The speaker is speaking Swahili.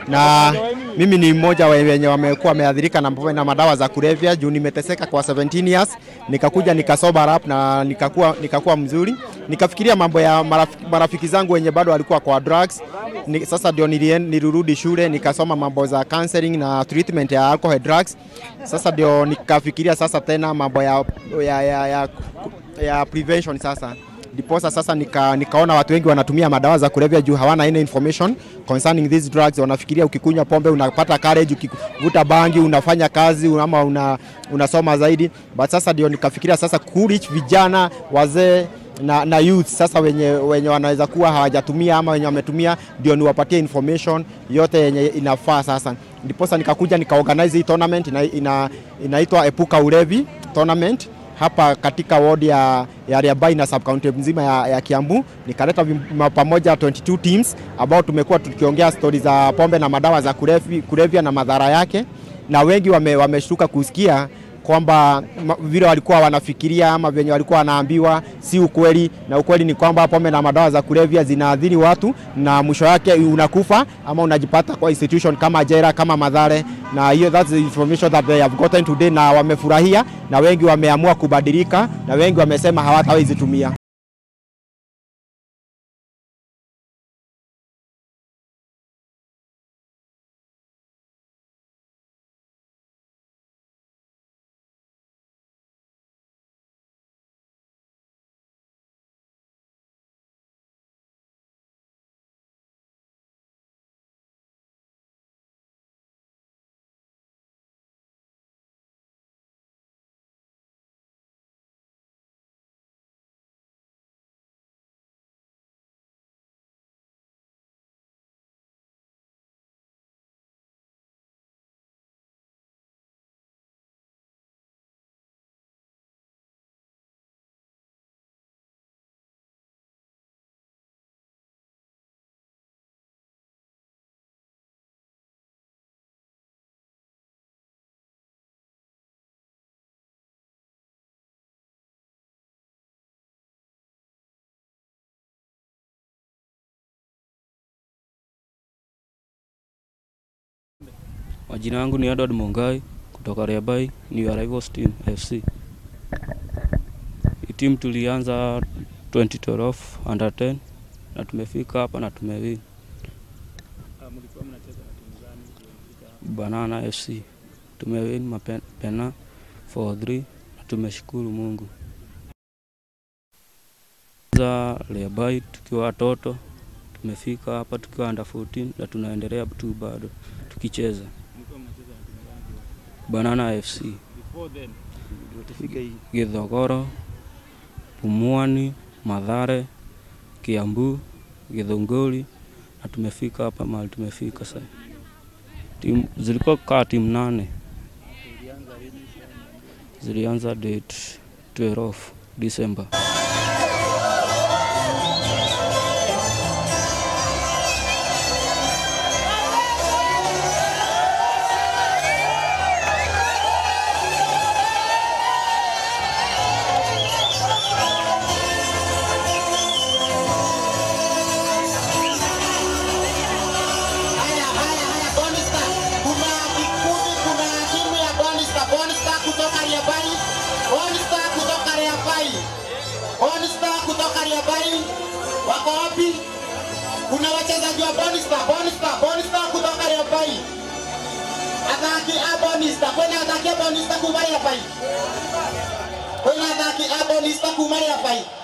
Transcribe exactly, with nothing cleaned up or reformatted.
Na mimi ni mmoja wenye wamekuwa wameathirika na pombe na madawa za kulevya juu nimeteseka kwa seventeen years, nikakuja nikasoba rap na nikakuwa nikakuwa mzuri. Nikafikiria mambo ya marafiki, marafiki zangu wenye bado walikuwa kwa drugs. Ni, sasa ndio nilirudi shule nikasoma mambo za counseling na treatment ya alcohol drugs. Sasa ndio nikafikiria sasa tena mambo ya ya ya, ya, ya prevention sasa. Diposa sasa nika, nikaona watu wengi wanatumia madawa za kulevya juu hawana any information concerning these drugs. Wanafikiria ukikunywa pombe unapata courage, ukivuta bangi unafanya kazi ama una, unasoma zaidi. But sasa ndio nikafikiria sasa kureach vijana, wazee na, na youth sasa wenye, wenye wanaweza kuwa hawajatumia ama wenye wametumia, ndio niwapatie information yote yenye inafaa sasa. Diposa nikakuja nikaorganize hii tournament ina, ina, inaitwa Epuka Ulevi Tournament hapa katika ward ya ya Riabai na sub-county mzima ya, ya Kiambu. Nikaleta pamoja twenty-two teams ambao tumekuwa tukiongea stories za pombe na madawa za kulevya, kulevya na madhara yake, na wengi wame, wameshtuka kusikia kwamba vile walikuwa wanafikiria ama venye walikuwa wanaambiwa si ukweli, na ukweli ni kwamba pombe na madawa za kulevya zinaathiri watu na mwisho yake unakufa ama unajipata kwa institution kama jela, kama madhare. Na hiyo that's the information that they have gotten today, na wamefurahia na wengi wameamua kubadilika na wengi wamesema hawatawezi tumia. Majina yangu ni Edward Mungai kutoka Riabai New Arrivals Team F C. Hii team tulianza twenty twelve under ten na tumefika hapa na tumewin. Mlikuwa mnacheza na timu gani? Banana F C. Tumewin mapena four three na tumeshukuru Mungu. Za Riabai tukiwa watoto tumefika hapa tukiwa under fourteen na tunaendelea tu bado tukicheza. Banana F C. Before then, tufika hii Githogoro, Pumwani, Mathare, Kiambu, Githunguri na tumefika hapa mahali tumefika sasa. Timu zilikuwa kaa timu nane. Zilianza date twelve December. Wako wapi? Kuna wachezaji wa Bonista, Bonista, Bonista kutoka Riabai. Ataki a Bonista, kwani ataki a Bonista kumari Riabai. Kwani ataki a Bonista kumari Riabai.